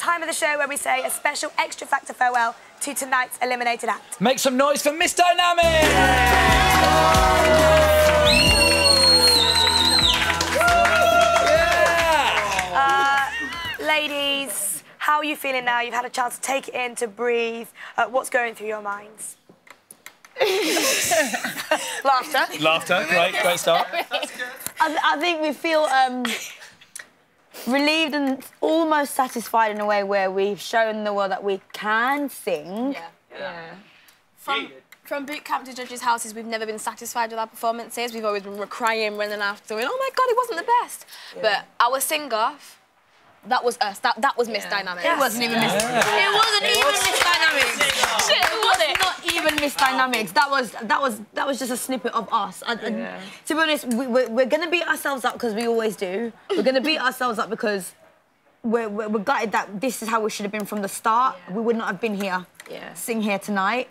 time of the show where we say a special Xtra Factor farewell to tonight's eliminated act. Make some noise for Miss Dynamix! Ladies, how are you feeling now? You've had a chance to take it in, to breathe. What's going through your minds? Laughter. Laughter, great start. I think we feel relieved and almost satisfied in a way where we've shown the world that we can sing. Yeah. From boot camp to judges' houses, we've never been satisfied with our performances. We've always been crying, running after, and oh my God, it wasn't the best. Yeah. But our sing-off, that was us. That was Miss Dynamix. It wasn't even Miss. It wasn't even Miss Dynamix. Shit, it wasn't. Not even Miss Dynamix. That was just a snippet of us. To be honest, we're gonna beat ourselves up because we always do. We're gonna beat ourselves up because we're gutted that this is how we should have been from the start. Yeah. We would not have been here, sing here tonight.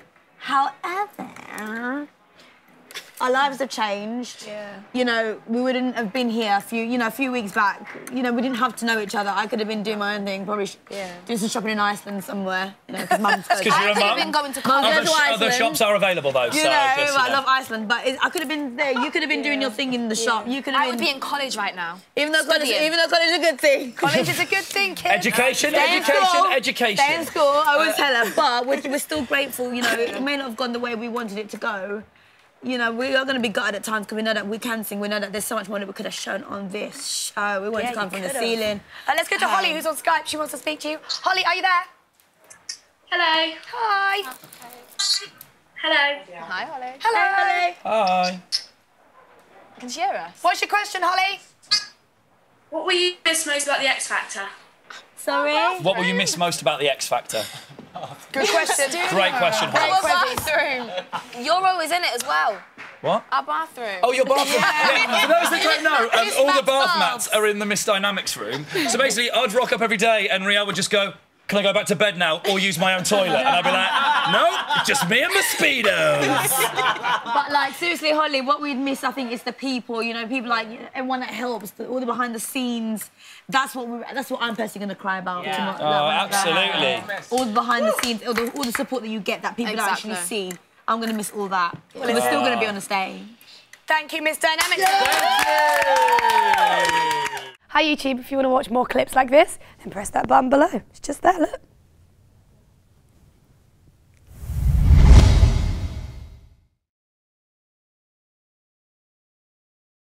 However, our lives have changed. Yeah. You know, we wouldn't have been here a few weeks back. You know, we didn't have to know each other. I could have been doing my own thing, probably doing some shopping in Iceland somewhere. You know, because Mum's because you're a mum. I could have been going to college. Other shops are available though. You know, I love Iceland, but I could have been there. You could have been doing your thing in the shop. You could have I would be in college right now. Even though college is a good thing. College is a good thing, kids. Education. Stay in school. I always tell her, but we're still grateful. You know, it may not have gone the way we wanted it to go. You know, we are going to be gutted at times because we know that we can sing. We know that there's so much more that we could have shown on this show. We want to come from the ceiling. Let's go to Holly, who's on Skype. She wants to speak to you. Holly, are you there? Hello. Hi. Hello. Hi, Holly. Hello. Hi. Can she hear us? What's your question, Holly? What will you miss most about the X Factor? Sorry? What will you miss most about the X Factor? Good question. Great question, Holly. Our bathroom. You're always in it as well. What? Our bathroom. Oh, your bathroom. Yeah. For those that don't know, all the bath mats are in the Miss Dynamix room. So basically, I'd rock up every day and Rielle would just go, can I go back to bed now or use my own toilet? And I'd be like, no, just me and my Speedos. But, like, seriously, Holly, what we'd miss, I think, is the people, you know, people like everyone that helps, all the behind the scenes. That's what I'm personally going to cry about tomorrow. Oh, absolutely. All the behind the scenes, all the support that you get that people don't actually see. I'm going to miss all that. Well, we're still going to be on the stage. Thank you, Miss Dynamix. Hi, YouTube. If you want to watch more clips like this, then press that button below. It's just there, look.